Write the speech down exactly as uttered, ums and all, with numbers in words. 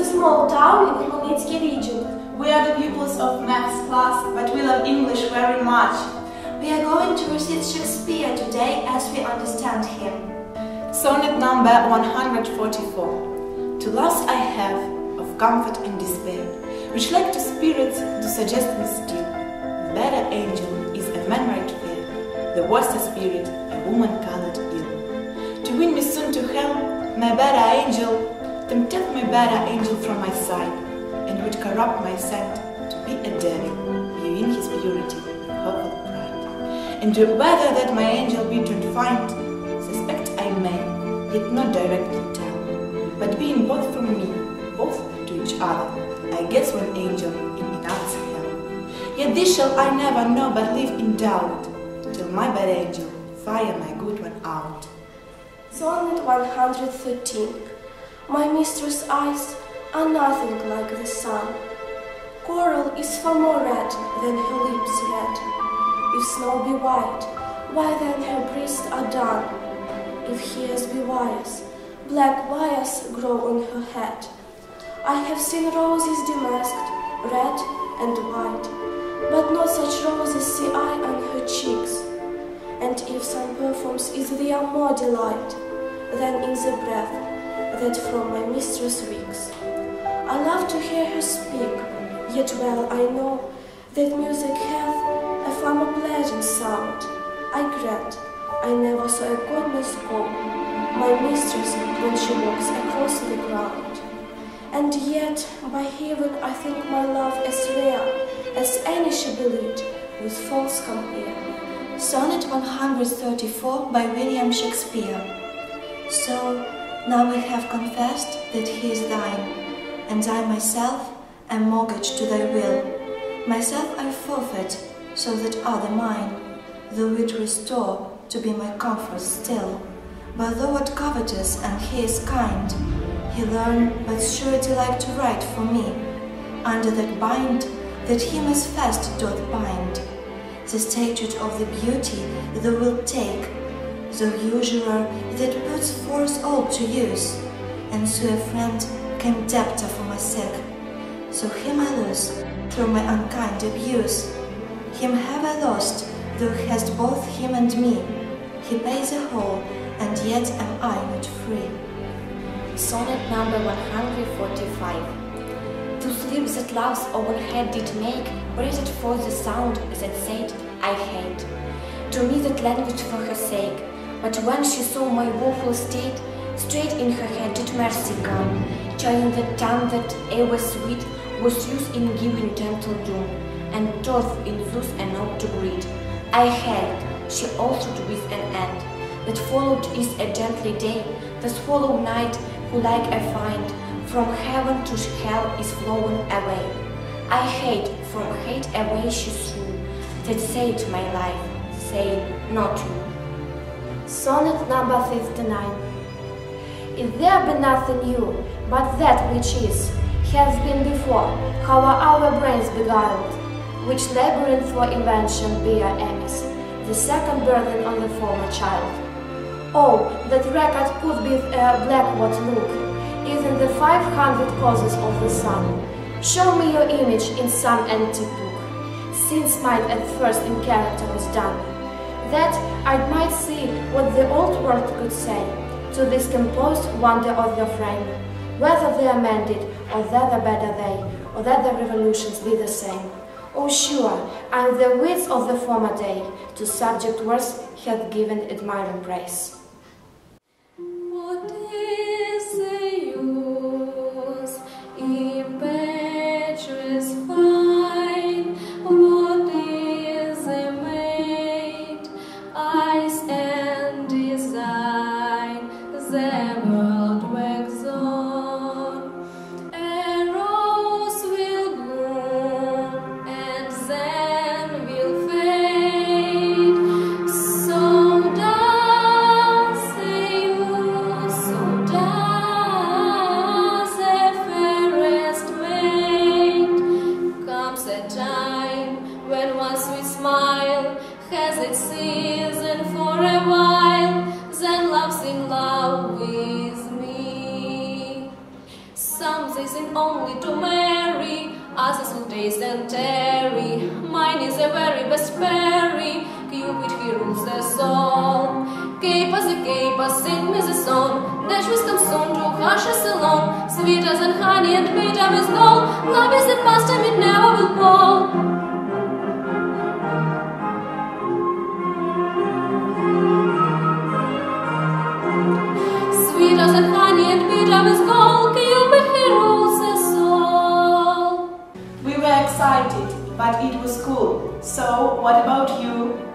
small town in Khmelnytskyi region. We are the pupils of maths class, but we love English very much. We are going to recite Shakespeare today as we understand him. Sonnet number one hundred forty-four. To loss I have of comfort and despair, which like to spirits do suggest me still. The better angel is a man right fair, the worse spirit a woman cannot ill. To win me soon to hell, my better angel, tempteth my better angel from my side, and would corrupt my sight to be a devil, viewing his purity with hopeful pride. And whether that my angel be turned find, suspect I may, yet not directly tell. But being both from me, both to each other, I guess one angel in another's hell. Yet this shall I never know, but live in doubt, till my bad angel fire my good one out. Sonnet one hundred thirteen. My mistress' eyes are nothing like the sun. Coral is far more red than her lips red. If snow be white, why then her breasts are dun? If hairs be wires, black wires grow on her head. I have seen roses damasked, red and white, but not such roses see I on her cheeks. And if some perfumes is there more delight than in the breath that from my mistress reeks. I love to hear her speak, yet well I know that music hath a far more pleasant sound. I grant I never saw a goddess go, my mistress, when she walks across the ground. And yet, by heaven, I think my love as rare as any she believed with false compare. Sonnet one hundred thirty-four by William Shakespeare. So, now we have confessed that he is thine, and I myself am mortgaged to thy will. Myself I forfeit, so that other mine, though it restore to be my comfort still. But thou art covetous and he is kind, he learn but surety like to write for me, under that bind that him as fast doth bind. The statute of the beauty thou wilt take, the usurer that puts forth all to use, and so a friend came debtor for my sake. So him I lose through my unkind abuse. Him have I lost, thou hast both him and me. He pays a whole, and yet am I not free. Sonnet number one hundred forty-five. Those lips that love's own head did make breathed forth the sound that said, I hate. To me that language for her sake, but when she saw my woeful state, straight in her head did mercy come, chiding the tongue that ever sweet was used in giving gentle doom, and taught in thus a note to greet. I held, she altered with an end, that followed is a gently day, the swallow night, who like a find, from heaven to hell is flown away. I hate, from hate away she threw, that saved my life, say not you. Sonnet number fifty-nine. If there be nothing new, but that which is, has been before, how are our brains beguiled, which labyrinth for invention bear amiss, the second burden on the former child. Oh, that record could be a blackboard look, even the five hundred causes of the sun. Show me your image in some antique book, since might at first in character was done, that I might see what the old world could say to this composed wonder of your frame, whether they are mended, or that the better they, or that the revolutions be the same. Oh, sure, and the wits of the former day to subject words hath given admiring praise. What is the use in pages fine? What is a maid, eyes and design, the world wax on. A rose will bloom and then will fade, so down some they sing only to marry, others will taste and tarry. Mine is a very best fairy, Cupid he rules the soul. Capers the capers, sing me the song, Dash with come soon to hush us along. Sweeter than honey and bitter with gall, love is the pastime, it never will pall. Sweeter than honey and bitter with gall, Cupid he rules us all. We were excited, but it was cool. So, what about you?